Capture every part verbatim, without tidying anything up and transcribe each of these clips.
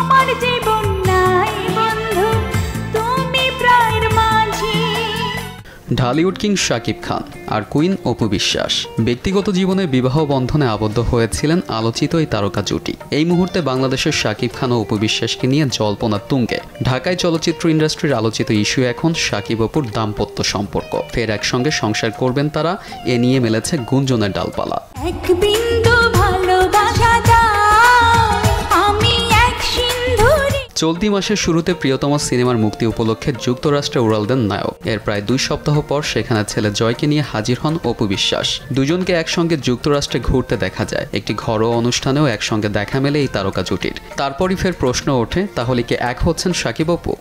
আমার জীবন নাই বন্ধু তুমি প্রাণের মাঝি। ঢালিউড কিং শাকিব খান আর কুইন অপু বিশ্বাস ব্যক্তিগত জীবনে বিবাহ বন্ধনে আবদ্ধ হয়েছিলেন আলোচিত এই তারকা জুটি। এই মুহূর্তে বাংলাদেশের শাকিব খান ও অপু বিশ্বাসকে নিয়ে জল্পনার তুঙ্গে। ঢাকায় চলচ্চিত্র ইন্ডাস্ট্রির আলোচিত ইস্যু এখন শাকিব অপুর দাম্পত্য সম্পর্ক। ফের একসঙ্গে সংসার করবেন তারা, এ নিয়ে মেলেছে গুঞ্জনের ডালপালা। এক বিন্দু ভালোবাসা দাও, আমি এক সিন্ধুরি। চলতি মাসের শুরুতে প্রিয়তম সিনেমার মুক্তি উপলক্ষে যুক্তরাষ্ট্রে উড়াল দেন নায়ক। এর প্রায় দুই সপ্তাহ পর সেখানে ছেলে জয়কে নিয়ে হাজির হন অপু বিশ্বাস। দুজনকে একসঙ্গে যুক্তরাষ্ট্রে ঘুরতে দেখা যায়। একটি ঘরোয়া অনুষ্ঠানেও একসঙ্গে দেখা মেলে এই তারকা জুটির। তারপরই ফের প্রশ্ন ওঠে, তাহলে কি এক হচ্ছেন শাকিব অপু?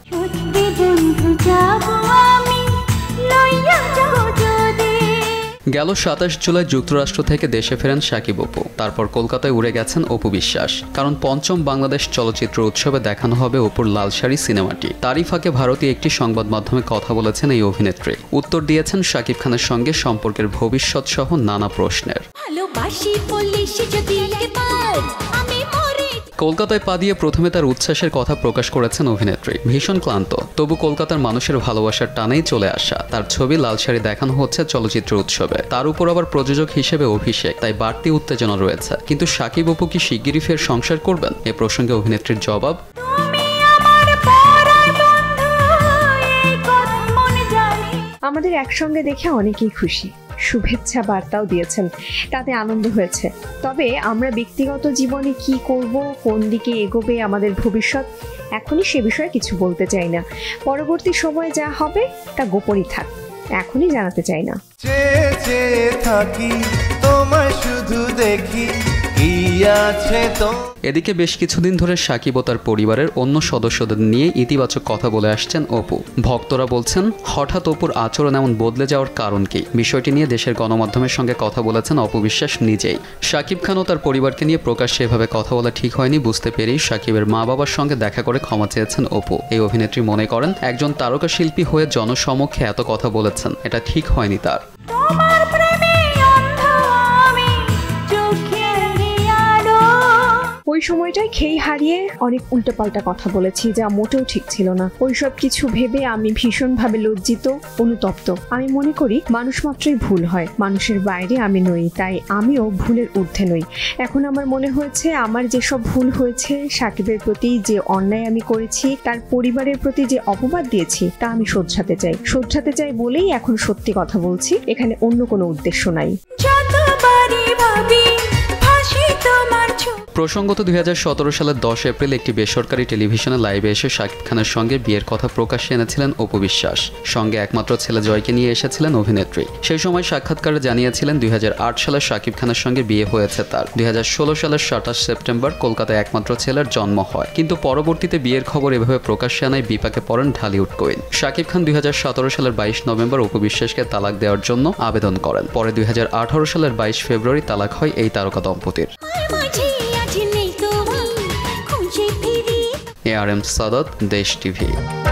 গেল সাতাশ জুলাই যুক্তরাষ্ট্র থেকে দেশে ফেরেন শাকিব অপু। তারপর কলকাতায় উড়ে গেছেন অপু বিশ্বাস, কারণ পঞ্চম বাংলাদেশ চলচ্চিত্র উৎসবে দেখানো হবে অপুর লাল শাড়ি সিনেমাটি। তারই ফাঁকে ভারতীয় একটি সংবাদ মাধ্যমে কথা বলেছেন এই অভিনেত্রী। উত্তর দিয়েছেন শাকিব খানের সঙ্গে সম্পর্কের ভবিষ্যৎ সহ নানা প্রশ্নের। কলকাতায় পা দিয়ে প্রথমে তার উচ্ছ্বাসের কথা প্রকাশ করেছেন অভিনেত্রী। ভীষণ ক্লান্ত, তবু কলকাতার মানুষের ভালোবাসার টানেই চলে আসা। তার ছবি লাল শাড়ি দেখানো হচ্ছে চলচ্চিত্র উৎসবে। তার উপর আবার প্রযোজক হিসেবে অভিষেক, তাই বাড়তি উত্তেজনা রয়েছে। কিন্তু শাকিব অপু কি শিগগিরই ফের সংসার করবেন? এ প্রসঙ্গে অভিনেত্রীর জবাব, আমাদের একসঙ্গে দেখে অনেকেই খুশি, শুভেচ্ছা বার্তাও দিয়েছেন, তাতে আনন্দ হয়েছে। তবে আমরা ব্যক্তিগত জীবনে কি করব, কোন দিকে এগোবে আমাদের ভবিষ্যৎ, এখনই সে বিষয়ে কিছু বলতে চাই না। পরবর্তী সময়ে যা হবে তা গোপনই থাক, এখনই জানাতে চাই না। চেয়ে চেয়ে থাকি তোমায় শুধু দেখি কি আছে তো। এদিকে বেশ কিছুদিন ধরে শাকিব ও তার পরিবারের অন্য সদস্যদের নিয়ে ইতিবাচক কথা বলে আসছেন অপু। ভক্তরা বলছেন, হঠাৎ অপুর আচরণ এমন বদলে যাওয়ার কারণ কি? বিষয়টি নিয়ে দেশের গণমাধ্যমের সঙ্গে কথা বলেছেন অপু বিশ্বাস নিজেই। শাকিব খান ও তার পরিবারকে নিয়ে প্রকাশ্যে এভাবে কথা বলা ঠিক হয়নি বুঝতে পেরেই শাকিবের মা বাবার সঙ্গে দেখা করে ক্ষমা চেয়েছেন অপু। এই অভিনেত্রী মনে করেন, একজন তারকা শিল্পী হয়ে জনসমক্ষে এত কথা বলেছেন, এটা ঠিক হয়নি তার। ওই সময়টায় খেই হারিয়ে অনেক উল্টোপাল্টা কথা বলেছি, যা মোটেও ঠিক ছিল না। ওইসব কিছু ভেবে আমি ভীষণভাবে লজ্জিত, অনুতপ্ত। আমি মনে করি মানুষ মাত্রই ভুল হয়, মানুষের বাইরে আমি নই, তাই আমিও ভুলের ঊর্ধ্বে নই। এখন আমার মনে হয়েছে আমার যেসব ভুল হয়েছে, সাকিবের প্রতি যে অন্যায় আমি করেছি, তার পরিবারের প্রতি যে অপবাদ দিয়েছি, তা আমি শোধরাতে চাই। শোধরাতে চাই বলেই এখন সত্যি কথা বলছি, এখানে অন্য কোনো উদ্দেশ্য নাই। প্রসঙ্গত দুই হাজার সতেরো সালের দশ এপ্রিল একটি বেসরকারি টেলিভিশনে লাইভে এসে শাকিব খানের সঙ্গে বিয়ের কথা প্রকাশ্যে এনেছিলেন অপু বিশ্বাস। সঙ্গে একমাত্র ছেলে জয়কে নিয়ে এসেছিলেন অভিনেত্রী। সেই সময় সাক্ষাৎকারে জানিয়েছিলেন দুই হাজার আট সালে শাকিব খানের সঙ্গে বিয়ে হয়েছে তার। দুই হাজার ষোলো সালের সাতাশ সেপ্টেম্বর কলকাতায় একমাত্র ছেলের জন্ম হয়। কিন্তু পরবর্তীতে বিয়ের খবর এভাবে প্রকাশ্যে আনায় বিপাকে পড়েন ঢালিউড কুইন। শাকিব খান দুই হাজার সতেরো সালের বাইশ নভেম্বর অপু বিশ্বাসকে তালাক দেওয়ার জন্য আবেদন করেন। পরে দুই হাজার আঠারো সালের বাইশ ফেব্রুয়ারি তালাক হয় এই তারকা দম্পতির। এ আর এম সাদাত, দেশ টিভি।